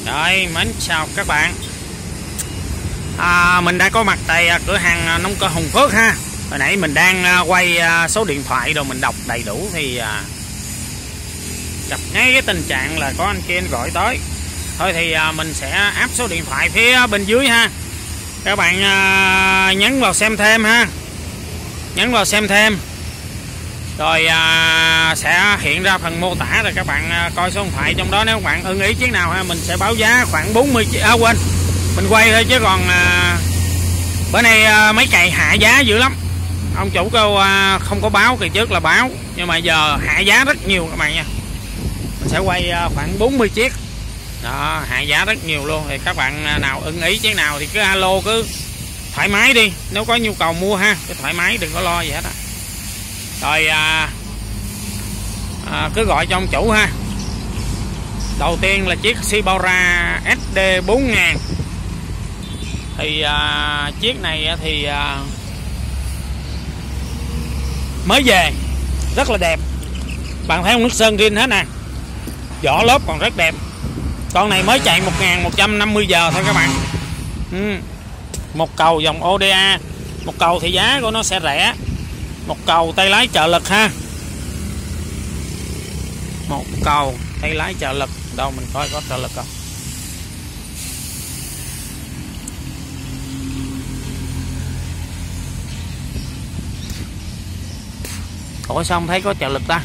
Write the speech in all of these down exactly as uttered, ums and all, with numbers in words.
Rồi, mến chào các bạn. à, Mình đã có mặt tại cửa hàng nông cơ Hùng Phước ha. Hồi nãy mình đang quay số điện thoại rồi mình đọc đầy đủ thì gặp ngay cái tình trạng là có anh kia anh gọi tới. Thôi thì mình sẽ áp số điện thoại phía bên dưới ha. Các bạn nhấn vào xem thêm ha. Nhấn vào xem thêm rồi à, sẽ hiện ra phần mô tả rồi các bạn à, coi số điện thoại trong đó. Nếu các bạn ưng ý chiếc nào ha, mình sẽ báo giá khoảng bốn mươi chiếc. À quên, mình quay thôi chứ còn à, bữa nay à, mấy cày hạ giá dữ lắm. Ông chủ kêu à, không có báo, kỳ trước là báo nhưng mà giờ hạ giá rất nhiều các bạn nha. Mình sẽ quay à, khoảng bốn mươi chiếc đó, hạ giá rất nhiều luôn. Thì các bạn nào ưng ý chiếc nào thì cứ alo, cứ thoải mái đi. Nếu có nhu cầu mua ha, cứ thoải mái, đừng có lo gì hết á. Rồi à, à, cứ gọi cho ông chủ ha. Đầu tiên là chiếc Sibora ét đê bốn ngàn. Thì à, chiếc này thì à, mới về, rất là đẹp. Bạn thấy không, nước sơn rin hết nè, vỏ lốp còn rất đẹp. Con này mới chạy một nghìn một trăm năm mươi giờ thôi các bạn. ừ. Một cầu dòng ô đê a. Một cầu thì giá của nó sẽ rẻ. Một cầu tay lái trợ lực ha. Một cầu tay lái trợ lực. Đâu mình coi có trợ lực không. Ủa sao không thấy có trợ lực ta?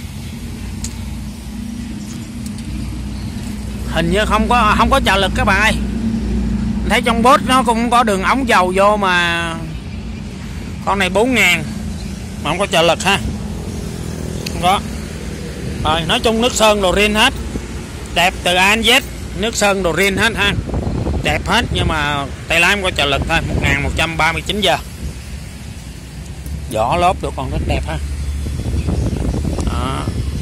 Hình như không có không có trợ lực các bạn ơi. Mình thấy trong bốt nó cũng có đường ống dầu vô mà. Con này bốn ngàn mà không có trợ lực ha. Không có. Rồi nói chung nước sơn đồ rin hết. Đẹp từ A đến Z. Nước sơn đồ rin hết ha. Đẹp hết nhưng mà tay lái không có trợ lực thôi. Một nghìn một trăm ba mươi chín giờ. Vỏ lốp được còn rất đẹp ha. Đó.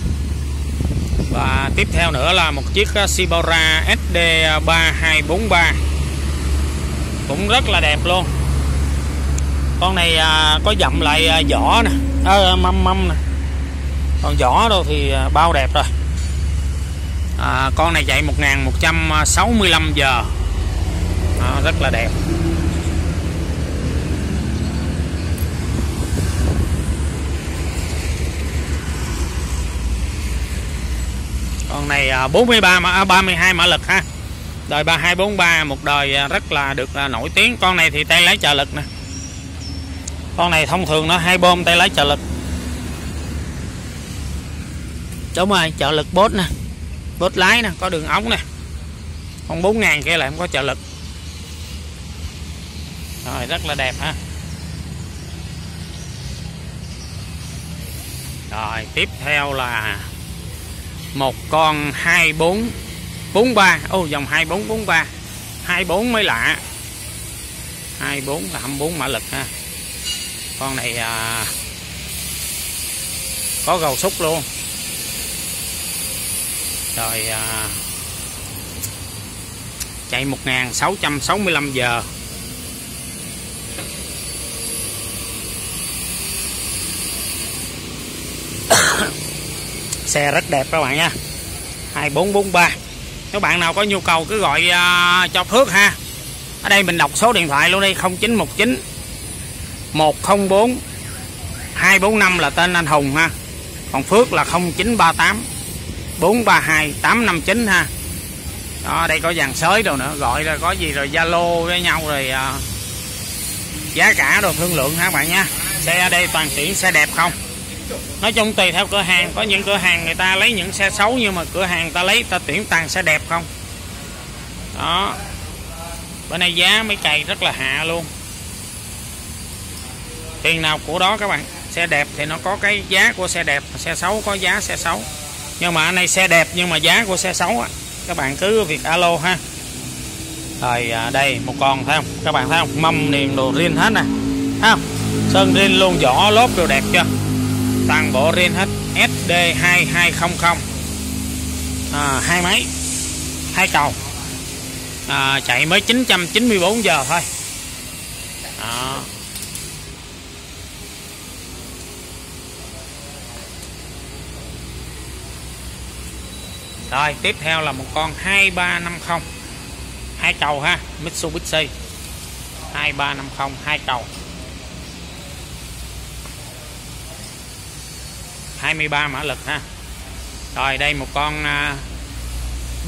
Và tiếp theo nữa là một chiếc Sibora ét đê ba hai bốn ba. Cũng rất là đẹp luôn. Con này à, có dặm lại à, vỏ nè, à, mâm mâm nè. Còn vỏ đâu thì à, bao đẹp rồi. à, Con này chạy một nghìn một trăm sáu mươi lăm giờ. à, Rất là đẹp. Con này à, bốn mươi ba mã, ba mươi hai mã lực ha. Đời ba hai bốn ba, một đời rất là được à, nổi tiếng. Con này thì tay lái trợ lực nè. Con này thông thường nó hai bom tay lái trợ lực. Đúng rồi, trợ lực bốt nè, bốt lái nè, có đường ống nè. Con bốn ngàn kia lại không có trợ lực. Rồi rất là đẹp ha. Rồi tiếp theo là một con hai bốn bốn ba. Ô dòng hai bốn bốn ba. hai bốn mới lạ. hai bốn là hai mươi bốn mã lực ha. Con này à, có gầu xúc luôn. Rồi à, chạy một nghìn sáu trăm sáu mươi lăm giờ. Xe rất đẹp các bạn nha. hai bốn bốn ba. Các bạn nào có nhu cầu cứ gọi uh, cho Phước ha. Ở đây mình đọc số điện thoại luôn đi. Không chín một chín một không bốn hai bốn năm là tên anh Hùng ha. Còn Phước là không chín ba tám bốn ba hai tám năm chín ha. Đó, đây có dàn sới đâu nữa. Gọi ra có gì rồi Zalo với nhau rồi uh, giá cả đồ thương lượng ha các bạn nha. Xe ở đây toàn tuyển xe đẹp không. Nói chung tùy theo cửa hàng. Có những cửa hàng người ta lấy những xe xấu, nhưng mà cửa hàng ta lấy ta tuyển toàn xe đẹp không. Đó. Bữa nay giá mấy cày rất là hạ luôn. Tiền nào của đó các bạn. Xe đẹp thì nó có cái giá của xe đẹp, xe xấu có giá xe xấu. Nhưng mà anh này xe đẹp nhưng mà giá của xe xấu á. Các bạn cứ việc alo ha. Rồi à, đây một con thấy không? Các bạn thấy không? Mâm niềm đồ rin hết nè. Thấy không? Sơn rin luôn, vỏ lốp đồ đẹp chưa? Toàn bộ rin hết. ét đê hai hai không không. À, hai máy, hai cầu. À, chạy mới chín trăm chín mươi bốn giờ thôi. Đó. Rồi tiếp theo là một con hai ba năm không. hai cầu ha, Mitsubishi hai ba năm không hai cầu, hai mươi ba mã lực ha. Rồi đây một con uh, D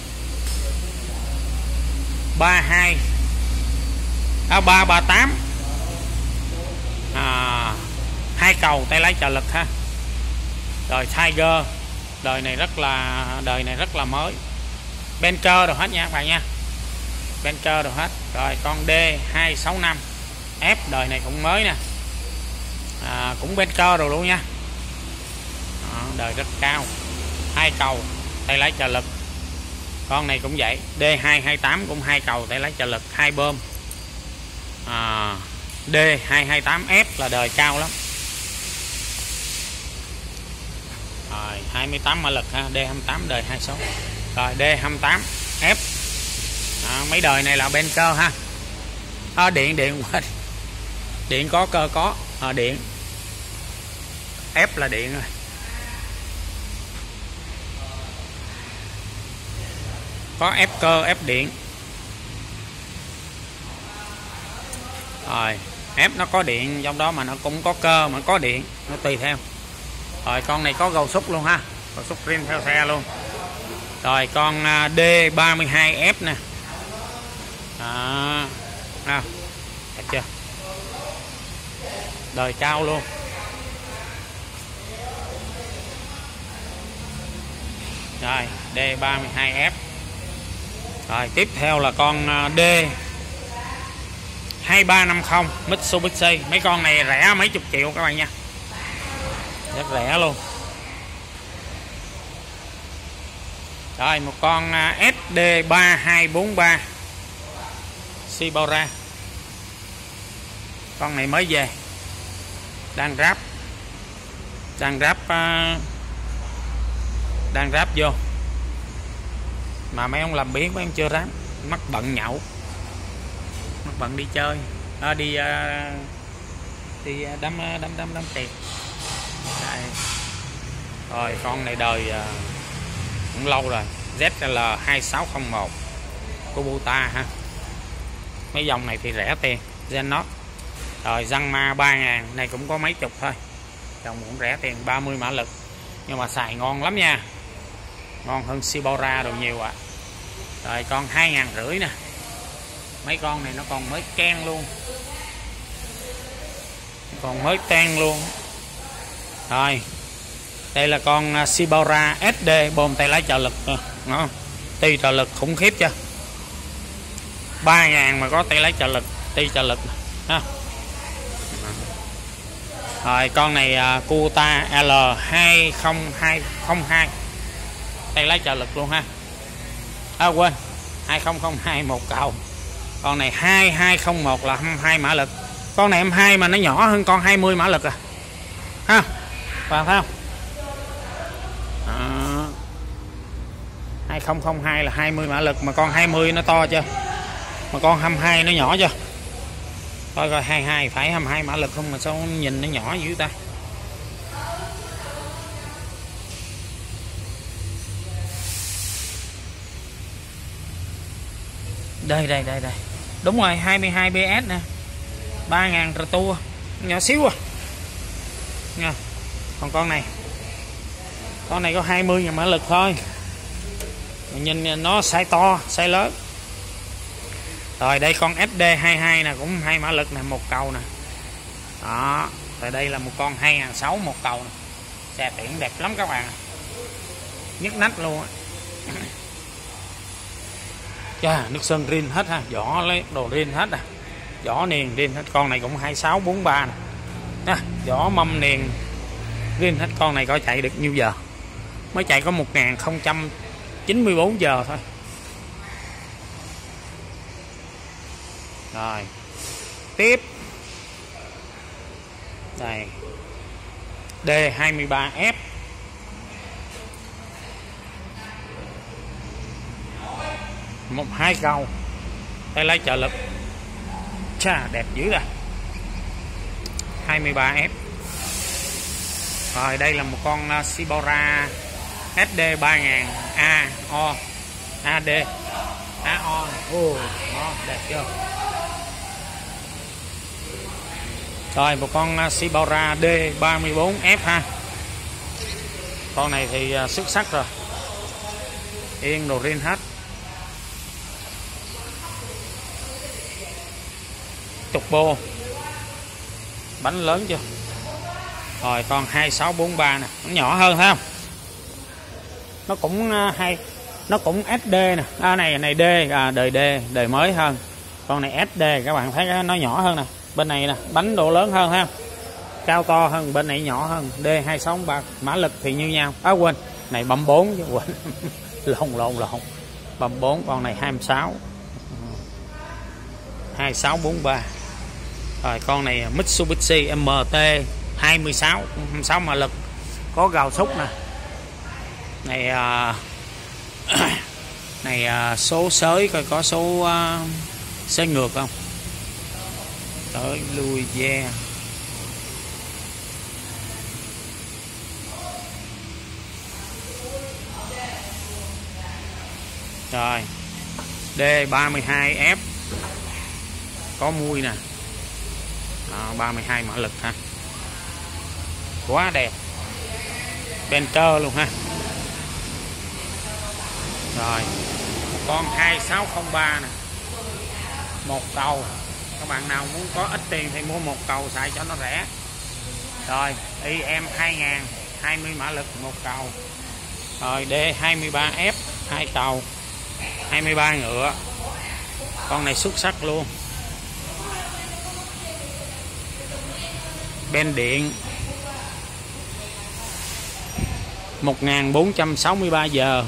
ba hai à, ba ba tám à, hai cầu tay lái trợ lực ha. Rồi Tiger, đời này rất là đời này rất là mới, Benker rồi hết nha các bạn nha, Benker rồi hết. Rồi con D hai sáu năm F, đời này cũng mới nè, à, cũng Benker rồi luôn nha. Đó, đời rất cao, hai cầu tay lái trợ lực. Con này cũng vậy, D hai hai tám cũng hai cầu tay lái trợ lực, hai bơm. à, D hai hai tám F là đời cao lắm. Rồi hai mươi tám mã lực ha, D hai mươi tám đời hai mươi sáu. Rồi D hai mươi tám F, à, mấy đời này là Benker ha. À, điện điện điện có cơ có à, điện F là điện rồi. Có F cơ, F điện. Rồi F nó có điện trong đó mà nó cũng có cơ mà có điện, nó tùy theo. Rồi con này có gầu xúc luôn ha, gầu xúc rim theo xe luôn. Rồi con D ba mươi hai F nè, à, à, đẹp chưa, đời cao luôn. Rồi D ba mươi hai F. Rồi tiếp theo là con D hai ba năm không Mitsubishi. Mấy con này rẻ mấy chục triệu các bạn nha, rất rẻ luôn. Rồi một con S D ba hai bốn ba Shibora, con này mới về, đang ráp đang ráp đang ráp vô mà mấy ông làm biến mấy ông chưa ráp, mắc bận nhậu, mắc bận đi chơi, à, đi à, đi đám đám đám đám tiệc. Đây. Rồi con này đời à, cũng lâu rồi, Z L hai sáu không một Kubota ha. Mấy dòng này thì rẻ tiền, Zenot. Rồi Zanma ba ngàn này cũng có mấy chục thôi, dòng cũng rẻ tiền, ba mươi mã lực nhưng mà xài ngon lắm nha, ngon hơn Shibora đồ nhiều ạ. À. Rồi con hai ngàn rưỡi nè, mấy con này nó còn mới ken luôn, còn mới ten luôn. Rồi đây là con Shibora S D bơm tay lái trợ lực, nó ti trợ lực khủng khiếp chưa, ba ngàn mà có tay lái trợ lực, ti trợ lực ha. Rồi con này uh, Kubota L hai không hai không hai tay lái trợ lực luôn ha. À quên, hai không không hai một cầu. Con này hai hai không một là hai mươi hai mã lực. Con này hai mươi hai mà nó nhỏ hơn con hai mươi mã lực à. Ha. Và thấy không? À, hai không không hai là hai mươi mã lực mà con hai mươi nó to chưa? Mà con hai mươi hai nó nhỏ chưa? Coi coi hai mươi hai phải hai mươi hai mã lực không mà sao nhìn nó nhỏ dữ ta. Đây đây đây đây. Đúng rồi, hai mươi hai B S nè. ba ngàn rờ tua. Nhỏ xíu à. Nha. Còn con này. Con này có hai mươi ngàn mã lực thôi. Nhìn nó size to, size lớn. Rồi đây con S D hai mươi hai nè, cũng hai mã lực nè, một cầu nè. Đó, rồi đây là một con hai ngàn sáu một cầu nè. Xe tiện đẹp lắm các bạn. Nhức nách luôn á. Chà, nước sơn rin hết ha, vỏ lấy đồ rin hết à. Vỏ niền rin hết, con này cũng hai sáu bốn ba nè. À, vỏ mâm niền rin hết, con này coi chạy được nhiêu giờ. Mới chạy có một nghìn không trăm chín mươi bốn giờ thôi. Rồi. Tiếp. Đây. D hai mươi ba F. Một hai cầu. Tay lái trợ lực. Chà, đẹp dữ à. hai mươi ba F. Rồi đây là một con Shibora S D ba ngàn A O A D a o ồ đó, đẹp chưa. Rồi một con Shibara D ba mươi bốn F ha. Con này thì xuất sắc rồi, yên đồ riêng hết. Turbo, bánh lớn chưa. Rồi con hai sáu bốn ba nè, nó nhỏ hơn thấy không, nó cũng hay, nó cũng ét đê nè. À, này này D, à, đời D, đời mới hơn. Con này ét đê các bạn thấy nó nhỏ hơn nè, bên này nè bánh độ lớn hơn thấy không, cao to hơn, bên này nhỏ hơn. D hai sáu ba, mã lực thì như nhau. À quên, này bấm bốn chứ quên lộn lộn lộn bấm bốn. Con này hai mươi sáu, hai sáu bốn ba. Rồi con này Mitsubishi em tê hai mươi sáu, hai mươi sáu mã lực, có gào xúc nè. Này à, này à, số sới coi có số à, sới ngược không, tới lui ve. Rồi D ba mươi hai F, có mui nè. Đó, ba mươi hai mã lực ha, quá đẹp, Penter luôn ha. Rồi con hai sáu không ba nè, một cầu. Các bạn nào muốn có ít tiền thì mua một cầu xài cho nó rẻ. Rồi i em hai nghìn, hai mươi mã lực, một cầu. Rồi D hai mươi ba F, hai cầu, hai mươi ba ngựa. Con này xuất sắc luôn. Ben điện một nghìn bốn trăm sáu mươi ba giờ.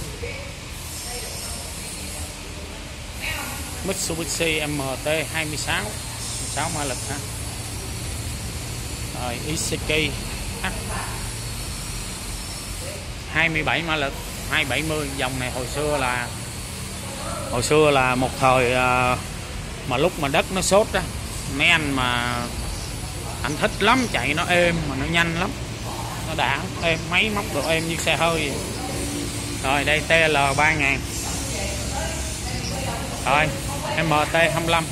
Mitsubishi em tê hai mươi sáu, sáu mã lực ha. Rồi Iseki H hai mươi bảy mã lực, hai bảy mươi. Dòng này hồi xưa là hồi xưa là một thời mà lúc mà đất nó sốt á, mấy anh mà anh thích lắm, chạy nó êm mà nó nhanh lắm, nó đã êm, máy móc độ êm như xe hơi vậy. Rồi đây tê lờ ba nghìn. Rồi em tê hai mươi lăm.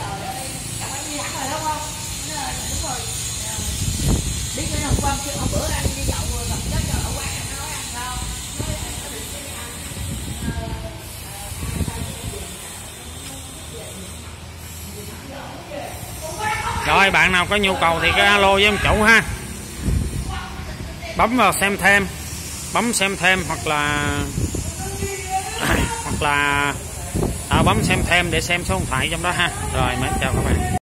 Rồi bạn nào có nhu cầu thì cái alo với em chủ ha, bấm vào xem thêm, bấm xem thêm hoặc là hoặc là à, bấm xem thêm để xem số điện thoại trong đó ha. Rồi mến chào các bạn.